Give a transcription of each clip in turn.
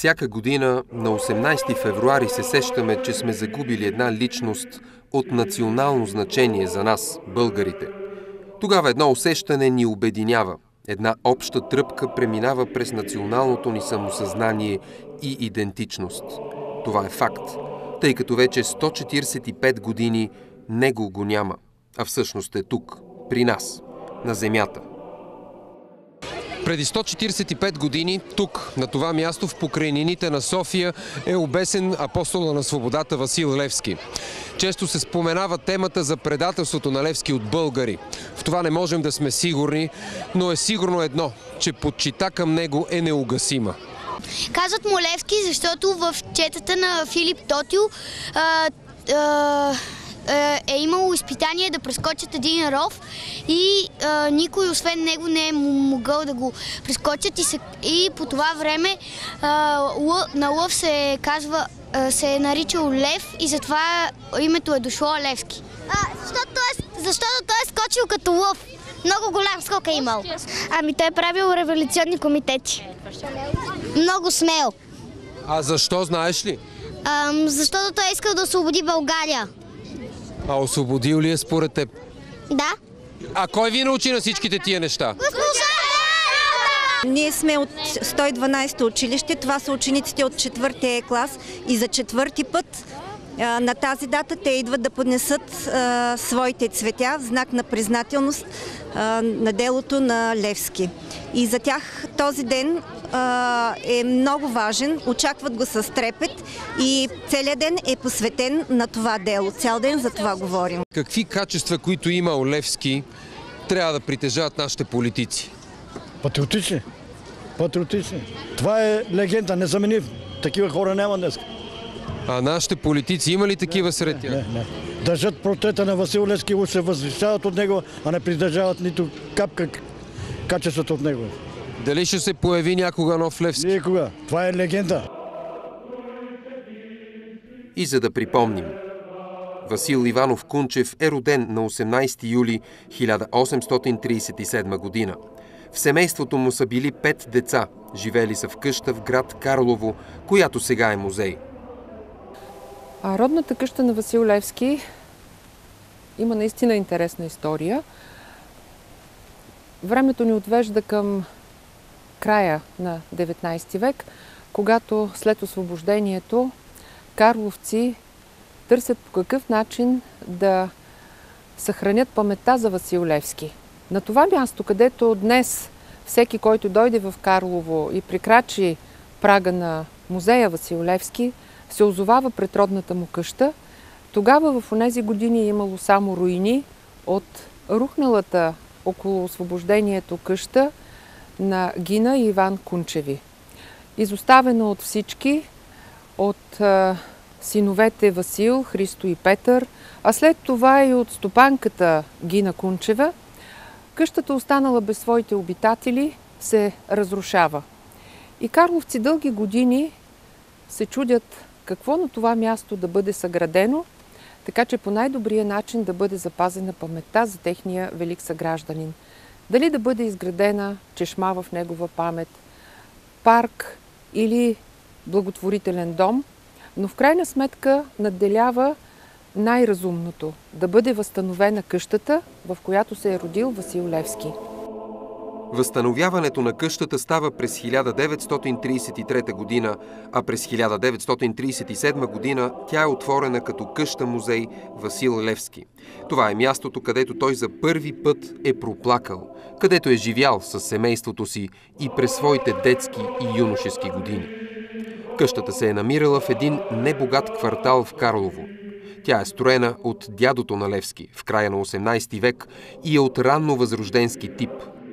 Всяка година на 18 февруари се сещаме, че сме загубили една личност от национално значение за нас, българите. Тогава едно усещане ни обединява. Една обща тръпка преминава през националното ни самосъзнание и идентичност. Това е факт, тъй като вече 145 години него го няма, а всъщност е тук, при нас, на земята. Преди 145 години тук, на това място в покрайнините на София, е обесен апостола на свободата Васил Левски. Често се споменава темата за предателството на Левски от българи. В това не можем да сме сигурни, но е сигурно едно, че почита към него е неугасима. Казват му Левски, защото в четата на Филип Тотил е имало изпитание да прескочат един ров и никой освен него не е могъл да го прескочат и по това време на лъв се е наричал Лев и затова името е дошло Левски. Защото той е скочил като лъв. Много голям скок е имал. Ами той е правил революционни комитети. Много смел. А защо, знаеш ли? Защото той е искал да освободи България. А освободил ли е според теб? Да. А кой ви научи на всичките тия неща? Ние сме от 112-то училище, това са учениците от 4-ти клас и за 4-ти път на тази дата те идват да поднесат своите цветя в знак на признателност на делото на Левски. И за тях този ден е много важен, очакват го с трепет и целият ден е посветен на това дело. Цял ден за това говорим. Какви качества, които имал Левски, трябва да притежават нашите политици? Патриотични. Патриотични. Това е легенда, незаменив. Такива хора няма днес. А нашите политици има ли такива сред тях? Не. Държат портрета на Васил Левски, се възвишават от него, а не придържават нито капка качеството от него. Дали ще се появи някога нов Левски? Никога. Това е легенда. И за да припомним, Васил Иванов Кунчев е роден на 18 юли 1837 година. В семейството му са били 5 деца. Живели са в къща в град Карлово, която сега е музей. А родната къща на Васил Левски има наистина интересна история. Времето ни отвежда към края на 19 век, когато след освобождението карловци търсят по какъв начин да съхранят паметта за Васил Левски. На това място, където днес всеки, който дойде в Карлово и прекрачи прага на музея Васил Левски, се озовава пред родната му къща. Тогава в онези години е имало само руини от рухналата около освобождението къща на Гина и Иван Кунчеви. Изоставена от всички, от синовете Васил, Христо и Петър, а след това и от стопанката Гина Кунчева, къщата, останала без своите обитатели, се разрушава. И карловци дълги години се чудят какво на това място да бъде съградено, така че по най-добрия начин да бъде запазена паметта за техния велик съгражданин. Дали да бъде изградена чешма в негова памет, парк или благотворителен дом, но в крайна сметка надделява най-разумното – да бъде възстановена къщата, в която се е родил Васил Левски. Възстановяването на къщата става през 1933 година, а през 1937 година тя е отворена като къща-музей Васил Левски. Това е мястото, където той за първи път е проплакал, където е живял със семейството си и през своите детски и юношески години. Къщата се е намирала в един небогат квартал в Карлово. Тя е строена от дядото на Левски в края на 18 век и е от ранно възрожденски тип.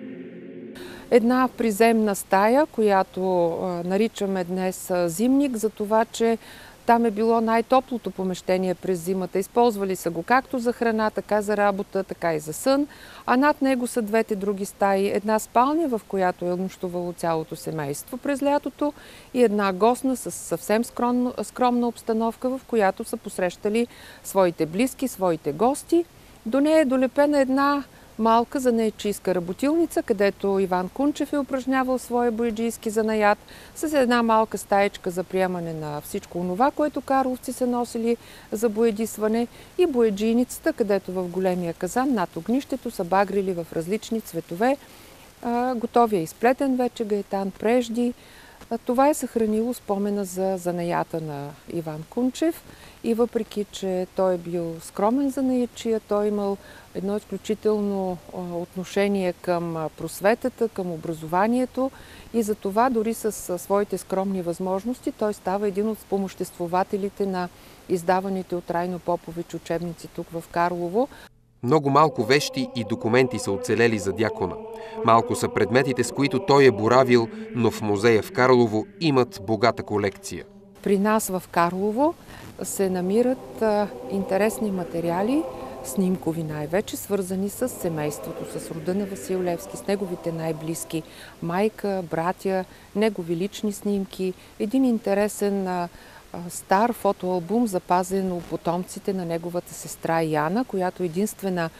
Една приземна стая, която наричаме днес зимник, за това, че там е било най-топлото помещение през зимата. Използвали са го както за храна, така за работа, така и за сън. А над него са двете други стаи. Една спалня, в която е нощувало цялото семейство през лятото, и една гостна с съвсем скромна обстановка, в която са посрещали своите близки, своите гости. До нея е долепена една малка занаятчийска работилница, където Иван Кунчев е упражнявал своя бояджийски занаят, с една малка стаечка за приемане на всичко онова, което карловци са носили за боядисване, и бояджийницата, където в големия казан над огнището са багрили в различни цветове готовия изплетен вече гаетан прежди. Това е съхранило спомена за занаята на Иван Кунчев и въпреки, че той е бил скромен занаятчия, той е имал едно изключително отношение към просветата, към образованието и за това дори с своите скромни възможности той става един от спомоществователите на издаваните от Райно Попович учебници тук в Карлово. Много малко вещи и документи са оцелели за дякона. Малко са предметите, с които той е боравил, но в музея в Карлово имат богата колекция. При нас в Карлово се намират интересни материали, снимкови най-вече, свързани с семейството, с рода на Васил Левски, с неговите най-близки майка, братя, негови лични снимки, един интересен стар фотоалбум, запазен у потомците на неговата сестра Яна, която единствена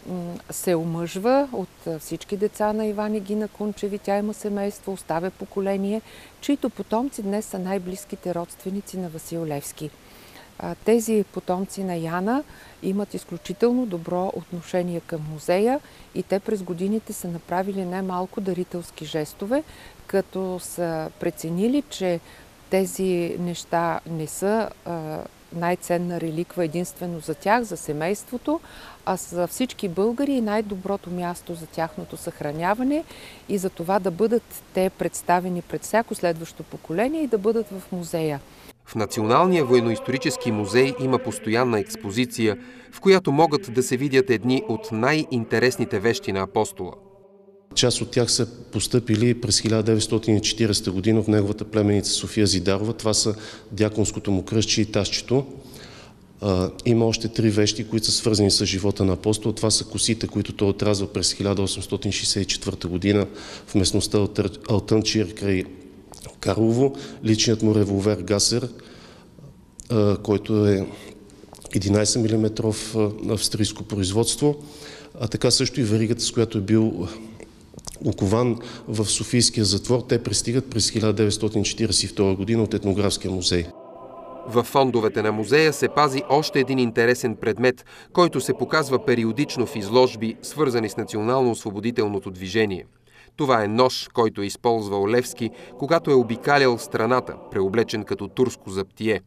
се омъжва от всички деца на Иван и Гина Кунчеви. Тя има семейство, оставя поколение, чието потомци днес са най-близките родственици на Васил Левски. Тези потомци на Яна имат изключително добро отношение към музея и те през годините са направили немалко дарителски жестове, като са преценили, че тези неща не са най-ценна реликва единствено за тях, за семейството, а за всички българи и най-доброто място за тяхното съхраняване и за това да бъдат те представени пред всяко следващо поколение и да бъдат в музея. В Националния военно-исторически музей има постоянна експозиция, в която могат да се видят едни от най-интересните вещи на апостола. Част от тях са постъпили през 1940 година в неговата племеница София Зидарова. Това са дяконското му кръстче и тасчето. Има още 3 вещи, които са свързани с живота на апостола. Това са косите, които той отрязва през 1864 година в местността Алтънчир край Карлово. Личният му револвер Гасер, който е 11 мм австрийско производство. А така също и веригата, с която е бил окован в Софийския затвор. Те пристигат през 1942 година от Етнографския музей. В фондовете на музея се пази още един интересен предмет, който се показва периодично в изложби, свързани с национално-освободителното движение. Това е нож, който е използвал Левски, когато е обикалял страната, преоблечен като турско заптие.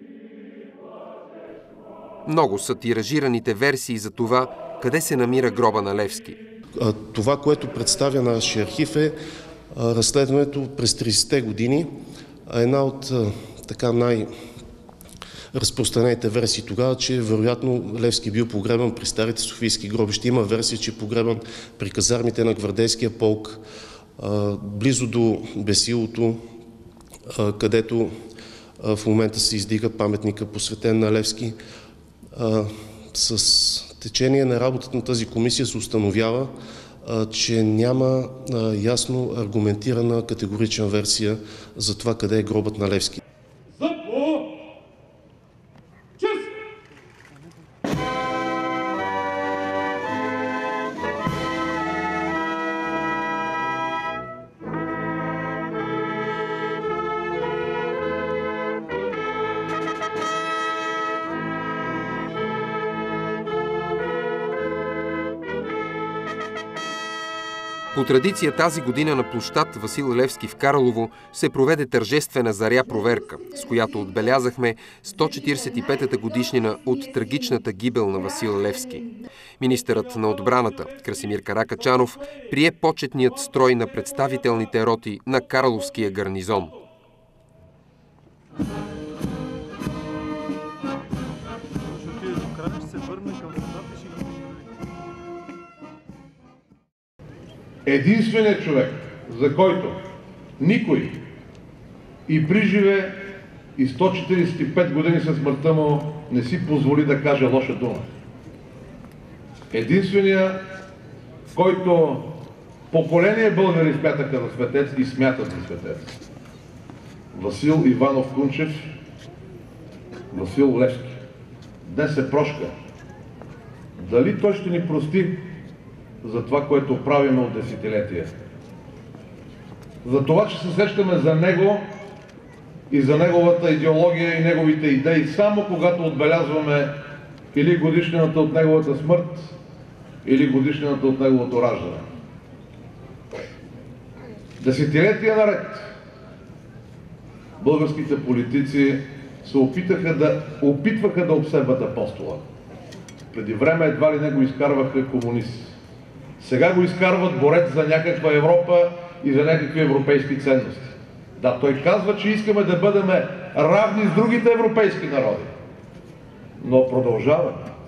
Много са тиражираните версии за това, къде се намира гроба на Левски. Това, което представя нашия архив, е разследването през 30-те години. Една от така най-разпространените версии тогава, че вероятно Левски бил погребан при старите софийски гробища. Има версия, че е погребан при казармите на гвардейския полк, близо до Бесилото, където в момента се издига паметника, посветен на Левски. С течение на работата на тази комисия се установява, че няма ясно аргументирана категорична версия за това къде е гробът на Левски. По традиция тази година на площад Васил Левски в Карлово се проведе тържествена заря проверка, с която отбелязахме 145-та годишнина от трагичната гибел на Васил Левски. Министърът на отбраната Красимир Каракачанов прие почетният строй на представителните роти на Карловския гарнизон. Единственият човек, за който никой и приживе и 145 години след смъртта му не си позволи да каже лоша дума. Единственият, който поколение българи смятаха за светец и смятат за светец. Васил Иванов Кунчев, Васил Левски. Днес се прошка. Дали той ще ни прости за това, което правим от десетилетия. За това, че се сещаме за него и за неговата идеология и неговите идеи само когато отбелязваме или годишнината от неговата смърт, или годишнината от неговото раждане. Десетилетия наред българските политици се опитваха да обсебват апостола. Преди време едва ли не го изкарваха комунист. Сега го изкарват борец за някаква Европа и за някакви европейски ценности. Да, той казва, че искаме да бъдем равни с другите европейски народи. Но продължава.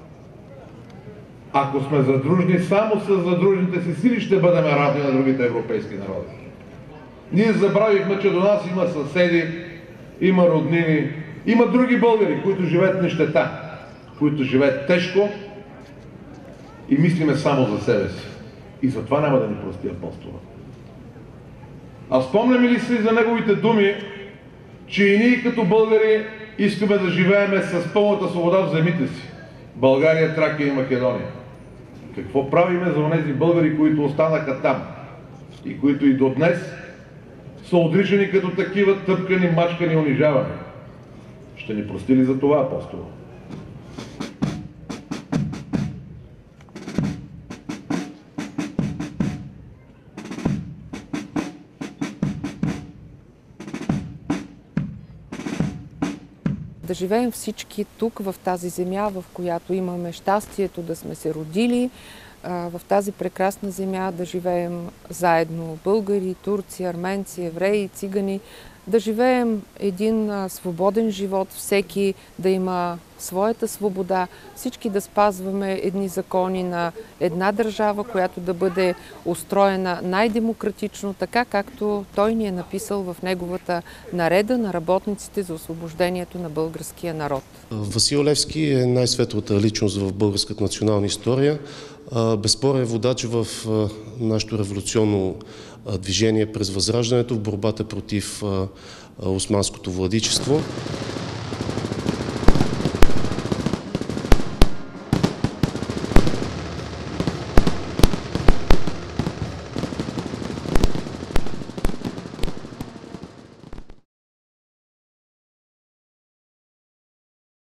Ако сме задружни, само с задружните си сили ще бъдем равни на другите европейски народи. Ние забравихме, че до нас има съседи, има роднини, има други българи, които живеят в нищета, които живеят тежко и мислиме само за себе си. И затова няма да ни прости апостола. А спомняме ли си за неговите думи, че и ние като българи искаме да живееме с пълната свобода в земите си? България, Тракия и Македония. Какво правиме за онези българи, които останаха там и които и до днес са отричани като такива, тъпкани, мачкани, унижавани? Ще ни прости ли за това апостола? Да живеем всички тук, в тази земя, в която имаме щастието да сме се родили, в тази прекрасна земя да живеем заедно българи, турци, арменци, евреи, цигани, да живеем един свободен живот, всеки да има своята свобода, всички да спазваме едни закони на една държава, която да бъде устроена най-демократично, така както той ни е написал в неговата нареда на работниците за освобождението на българския народ. Васил Левски е най-светлата личност в българската национална история. Безспорен водач в нашето революционно движение през Възраждането в борбата против османското владичество.